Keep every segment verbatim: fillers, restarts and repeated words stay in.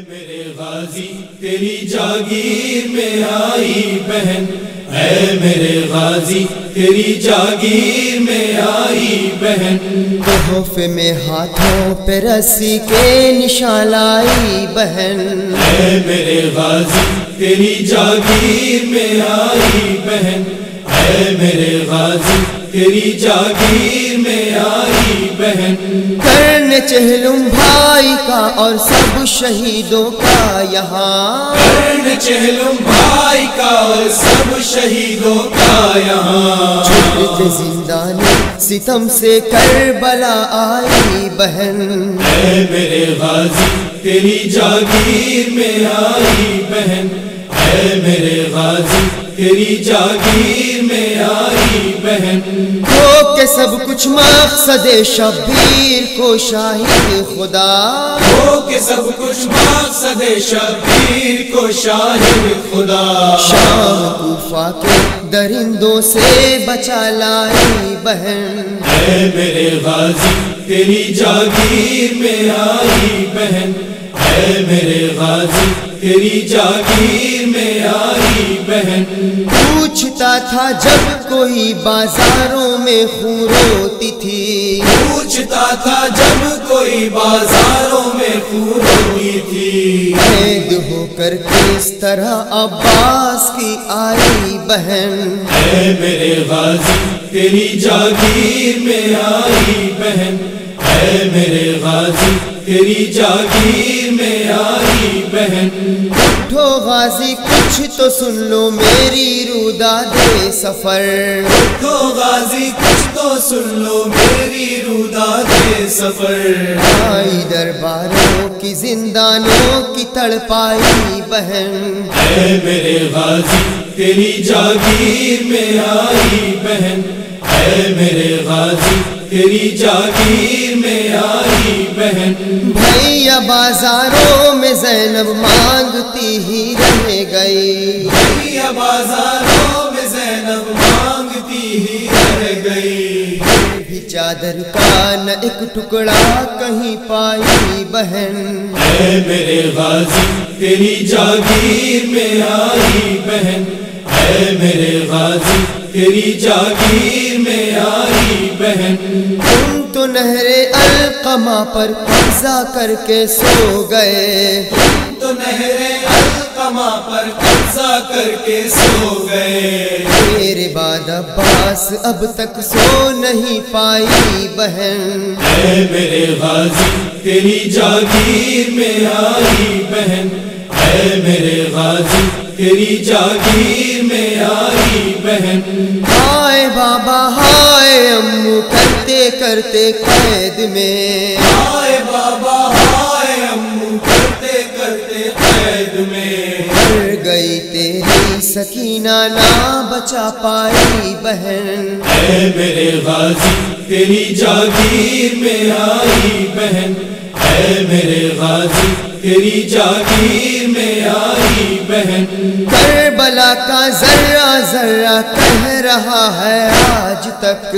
میرے غازی تیری جاگیر میں آئی بہن، اے میرے غازی تیری جاگیر میں آئی بہن، تحفے میں ہاتھوں پہ رسی کے نشان لائی بہن، اے میرے غازی تیری جاگیر میں آئی بہن، اے میرے غازی تیری جاگیر میں آئی بہن، کرنے چہلم بھائی کا اور سب شہیدوں کا یہاں، کرنے چہلم بھائی کا اور سب شہیدوں کا یہاں، چھوٹے زندان ستم سے کربلا آئی بہن، اے میرے غازی تیری جاگیر میں آئی بہن، اے میرے غازی تیری جاگیر میں آئی بہن، ہو کے سب کچھ مقصد شبیر کو شاہد خدا، ہو کے سب کچھ مقصد شبیر کو شاہد خدا، شام کوفہ کے درندوں سے بچا لائی بہن، اے میرے غازی تیری جاگیر میں آئی بہن، اے میرے غازی تیری جاگیر میں آئی بہن، پوچھتا تھا جب کوئی بازاروں میں خون روتی تھی، پوچھتا تھا جب کوئی بازاروں میں خون روتی تھی، قید ہو کر کس طرح عباس کی آئی بہن، اے میرے غازی تیری جاگیر میں آئی بہن، اے میرے غازی تیری جاگیر میں آئی بہن، اٹھو غازی کچھ تو سن لو میری روداد سفر، تو غازی کچھ تو سن لو میری روداد سفر، آئی درباروں کی زندانوں کی تڑپائی بہن، اے میرے غازی تیری جاگیر میں آئی بہن، اے میرے غازی تیری جاگیر میں آئی بہن، بھیا بازاروں میں زینب مانگتی ہی رہ گئی، بھیا بازاروں میں زینب مانگتی ہی رہ گئی، بھی چادر کا نہ ایک ٹکڑا کہیں پائی بہن، اے میرے غازی تیری جاگیر میں آئی بہن، اے میرے غازی تیری جاگیر میں آئی بہن، تم تو نہر القمہ پر قبضہ کر کے سو گئے، تو نہر القمہ پر قبضہ کر کے سو گئے، میرے بعد عباس اب تک سو نہیں پائی بہن، اے میرے غازی تیری جاگیر میں آئی بہن، اے میرے غازی تیری جاگیر میں آئی بہن، ہائے بابا ہائے امو کرتے کرتے قید میں، ہائے بابا ہائے امو کرتے کرتے قید میں، مر گئی تیری سکینہ نہ بچا پائی بہن، اے میرے غازی تیری جاگیر میں آئی بہن، اے میرے غازی تیری جاگیر میں آئی بہن، کربلا کا ذرہ ذرہ کہہ رہا ہے آج تک،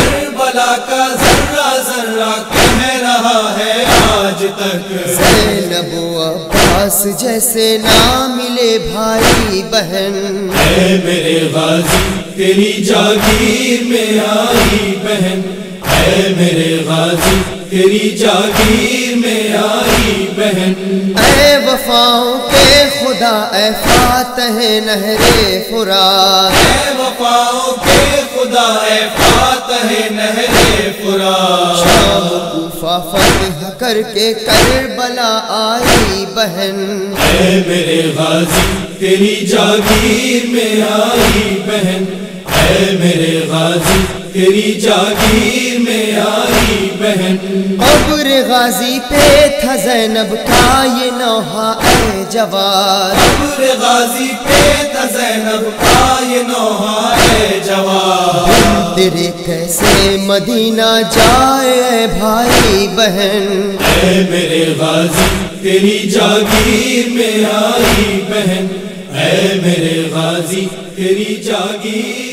کربلا کا ذرہ ذرہ کہہ رہا ہے آج تک، زینب و عباس جیسے نہ ملے بھائی بہن، اے میرے غازی تیری جاگیر میں آئی بہن، اے میرے غازی تیری جاگیر میں آئی بہن، اے وفاؤں کے خدا اے فاتح نہر فرات، اے وفاؤں کے خدا اے فاتح نہر فرات، شام کوفہ فتح کر کے کربلا آئی بہن، اے میرے غازی تیری جاگیر میں آئی بہن، اے میرے غازی تیری جاگیر میں آئی بہن، قبر غازی پہ تھا زینب کا یہ نوحہ اے جواد، قبر غازی پہ تھا زینب کا یہ نوحہ اے جواد، تیرے کیسے مدینہ جائے اے بھائی بہن، اے میرے غازی تیری جاگیر میں آئی بہن، اے میرے غازی تیری جاگیر